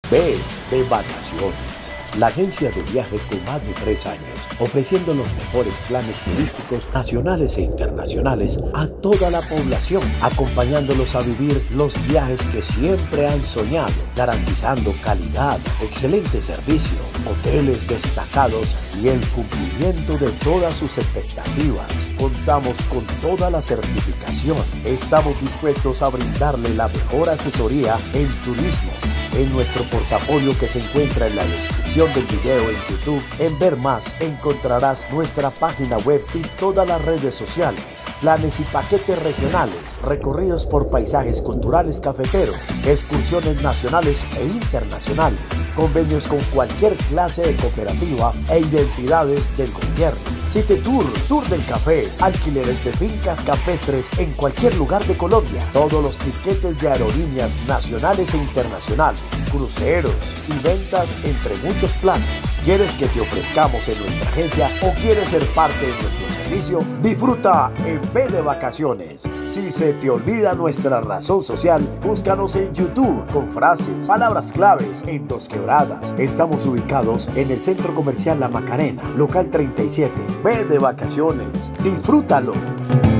Ve de vacaciones. La agencia de viaje con más de 3 años, ofreciendo los mejores planes turísticos nacionales e internacionales a toda la población, acompañándolos a vivir los viajes que siempre han soñado, garantizando calidad, excelente servicio, hoteles destacados y el cumplimiento de todas sus expectativas. Contamos con toda la certificación. Estamos dispuestos a brindarle la mejor asesoría en turismo. En nuestro portafolio que se encuentra en la descripción del video en YouTube, en Ver Más encontrarás nuestra página web y todas las redes sociales, planes y paquetes regionales, recorridos por paisajes culturales cafeteros, excursiones nacionales e internacionales, convenios con cualquier clase de cooperativa e identidades del gobierno. City Tour, Tour del Café, alquileres de fincas campestres en cualquier lugar de Colombia, todos los tiquetes de aerolíneas nacionales e internacionales, cruceros y ventas entre muchos planes. ¿Quieres que te ofrezcamos en nuestra agencia o quieres ser parte de nuestro servicio? Disfruta en vez de vacaciones. Si se te olvida nuestra razón social, búscanos en YouTube con frases, palabras claves en Dos Quebradas. Estamos ubicados en el Centro Comercial La Macarena, local 37. Ve de vacaciones. Disfrútalo.